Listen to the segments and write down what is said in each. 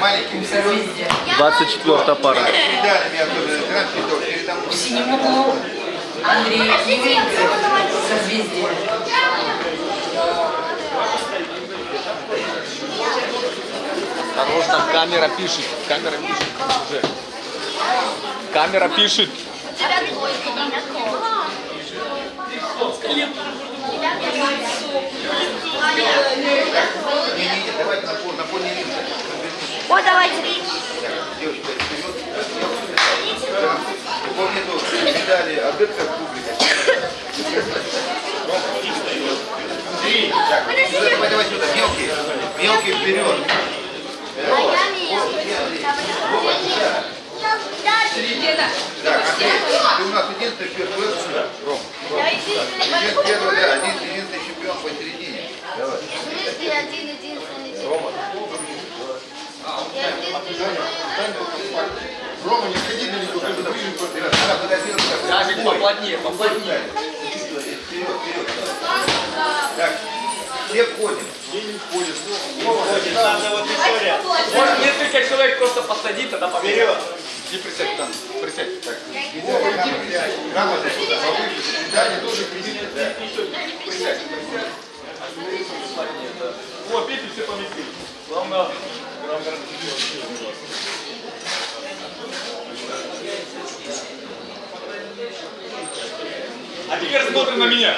24-я пара. В синем углу Андрей Юрьевич, созвездие. Осторожно, камера пишет. Камера пишет. Уже. Камера пишет. Вот, давайте. Медали отдыха публика. Давай сюда, мелкие. Мелкие вперед. Так, Андрей, ты у нас единственный чемпион сюда, Ром. Первый, да, единственный чемпион посередине. Давай. Рома. Рома, не сходи далеко, ты ближе подбирай. Даже поплотнее, поплотнее. Вперед, вперед. Так, все входим. Входит. Надо вот история. Может несколько человек просто посадить, тогда Вперед. И присядь там. Присядь. Так. Медали тоже присядь. Присядь. Вот, видите, все поместили. Главное, а теперь смотрим на меня.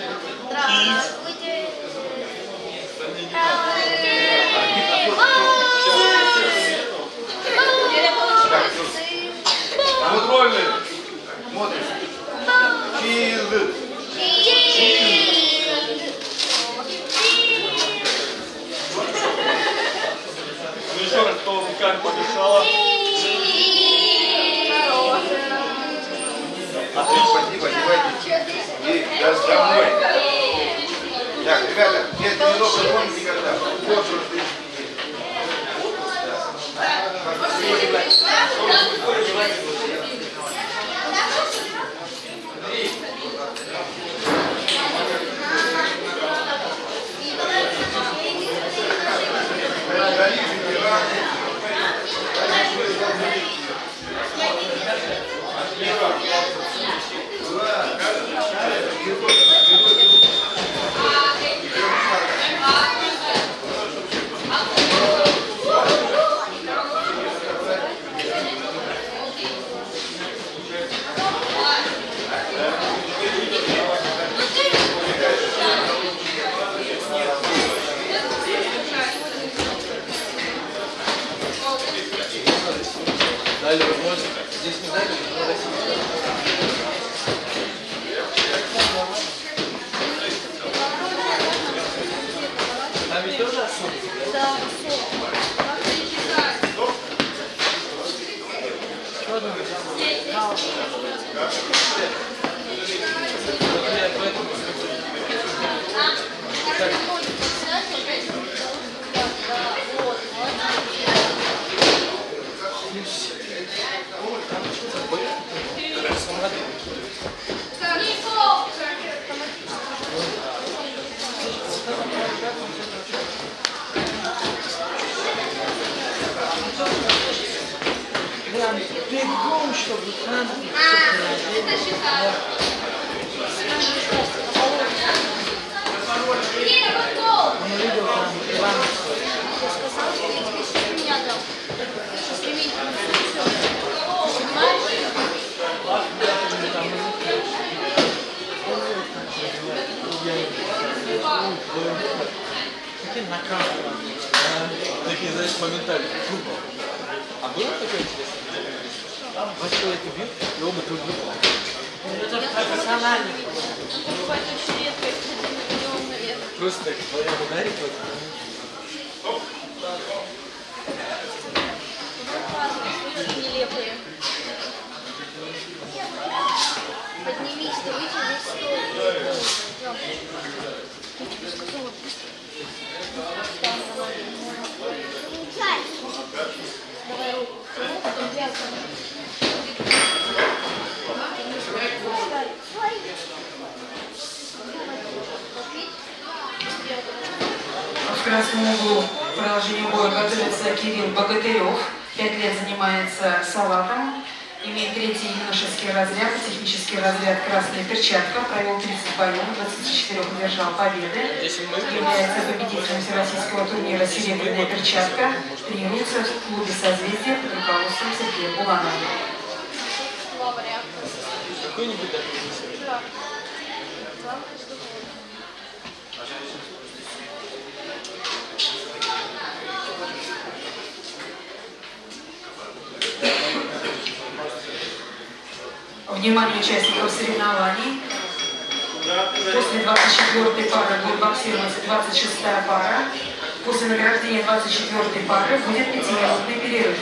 Контрольный. Смотрим. Чиз. Ну еще раз, кто руками помешало. Отлично, спасибо, одевайте. И даже домой. Так, ребята, все тренировки помните когда? Вот что ты. Дали возможность. Здесь не дали, но там ведь тоже особо? Да. Бегом, чтобы там... Он увидел там Иван. Каким накалом? Такие, знаешь, моментально. А было такое интересное? Два человека бьют, и оба друг друга. Это профессиональный. Бывает очень редко, если один миллион, наверное. Просто так твоя ударит вот. Очень нелепые. Поднимись, ты выйди здесь стол. Я тебе сказала, быстро. Встань на ноги. Давай руку. Потом вязку. В красном углу В продолжении боя готовится Кирилл Богатырев. 5 лет занимается салатом. Имеет 3-й юношеский разряд, технический разряд «Красная перчатка». Провел 30 боев, 24 одержал победы. Является победителем всероссийского турнира «Серебряная перчатка». Тренируется в клубе «Созвездие» под руководством Сергея Буланова. Какой-нибудь такой? Да. Внимание участников соревнований. После 24-й пары будет боксировать 26-я пара. После награждения 24-й пары будет 5-минутный перерыв.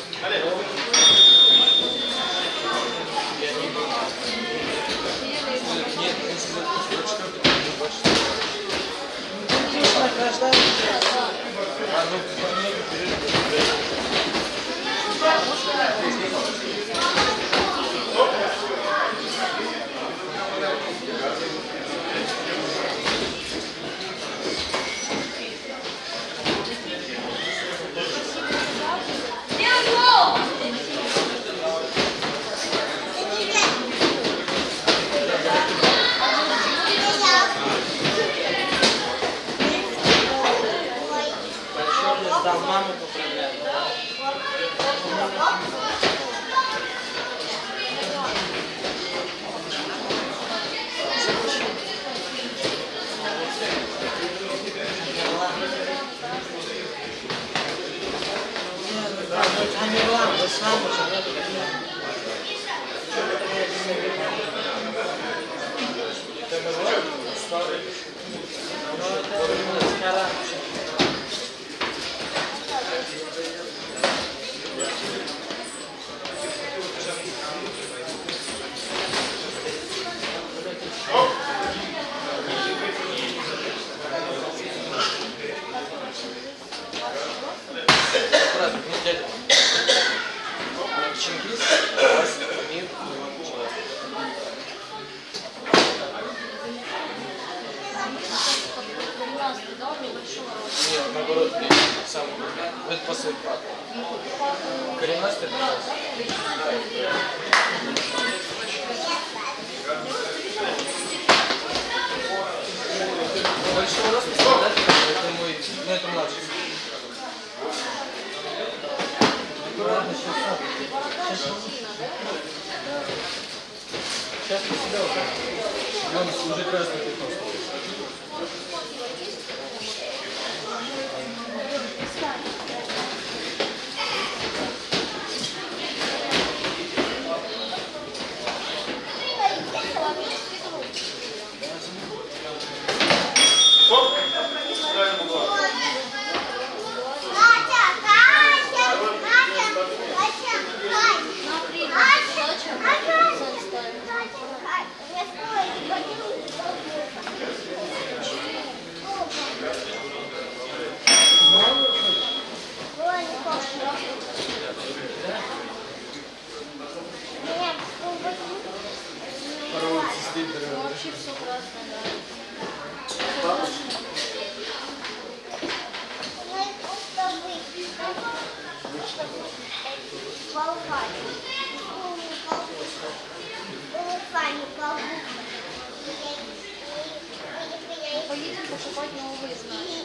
Там маму поправляют. Чингис, Мир, нет, наоборот, сам это посыл. Коренастый большого роста, да? Это мой, ну это младший. Аккуратно, сейчас на себя вот. Вон уже красный пятно. Вообще все красное, да. Поедем покупать новые знаки.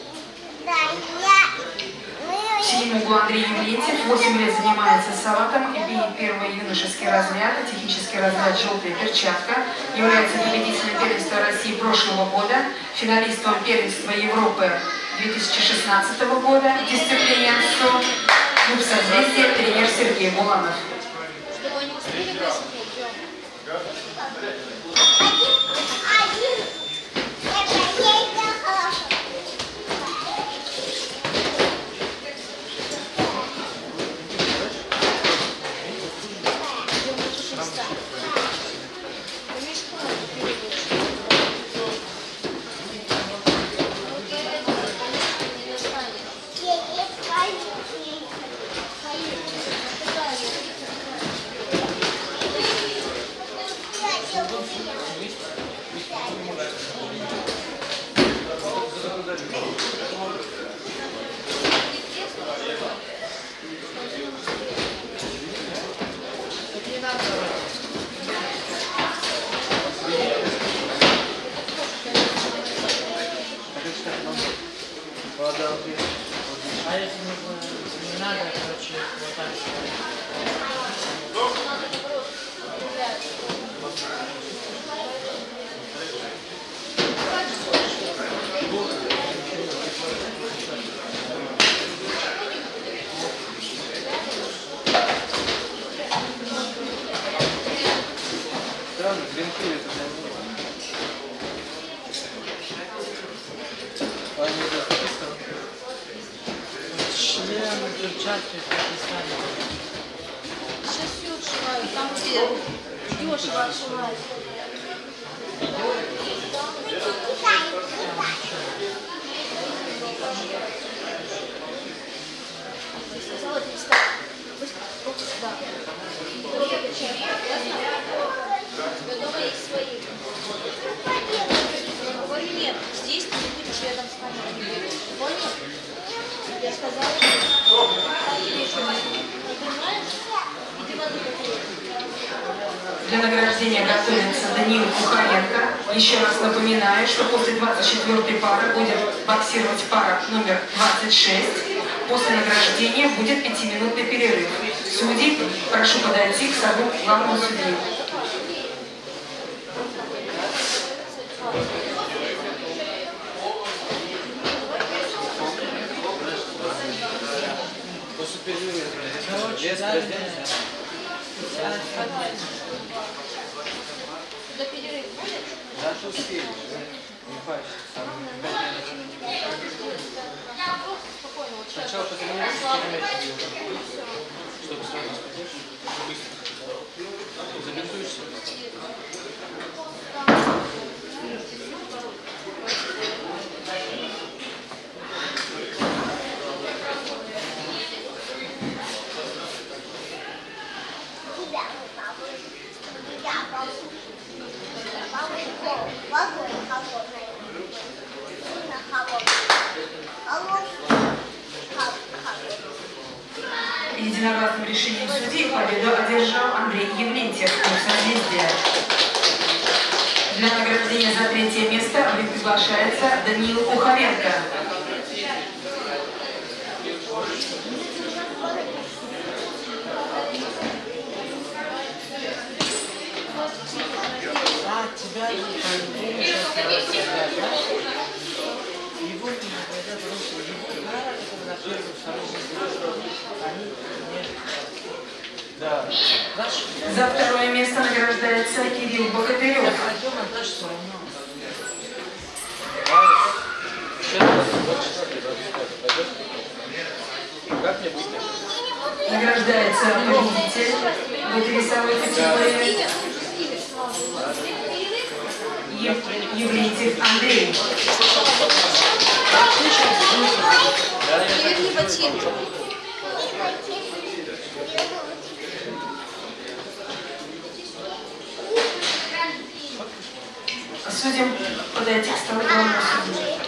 В синем углу Андрей Юлентьев, 8 лет занимается салатом, имеет 1-й юношеский разряд, технический разряд «Желтая перчатка», является победителем первенства России прошлого года, финалистом первенства Европы 2016 года в дисциплине АСО, клуб «Созвездие», тренер Сергей Буланов. Чтобы они успели высохнуть, идем. надо, короче, вот так. Странно, гринфиль это для меня. А не для Пакистана? Члены перчатки в Пакистане. Сейчас все отшивают, там где дешево отшивают. Сказала, перестань. Вот сюда. У тебя дома есть свои. Я говорю, нет, здесь ты не будешь рядом с нами. Понял? Я сказала, там тебе еще не понимаешь? Иди воду попей. Для награждения готовится Даниил Кухаренко. Еще раз напоминаю, что после 24-й пары будет боксировать пара номер 26. После награждения будет 5-минутный перерыв. Судьи, прошу подойти к столу главного судьи. После перерыва. Короче, Без да, раздельности. До перерыва будет? Да, что успели. Не парься. Там 5 минут. Спокойно, вот сейчас. Сначала потренируйся, потом мяч бил. Чтобы сразу сходишь. Быстро. Забинтуешься. Единогласным решением судей победу одержал Андрей Евлентьев, созвездие. Для награждения за 3-е место приглашается Даниил Кухаренко. А, тебя по-любому сейчас наградят, да? Его не наградят, потому что его награды, когда первый, второй, они не... Да. Знаешь, За 2-е место награждается Кирилл Богатырев. пойдем, а дальше все равно. Как мне быть? Награждается победитель в этой весовой категории Евлентьев Андрей. Верни ботинки. Судьям подойти к столу главного судьи.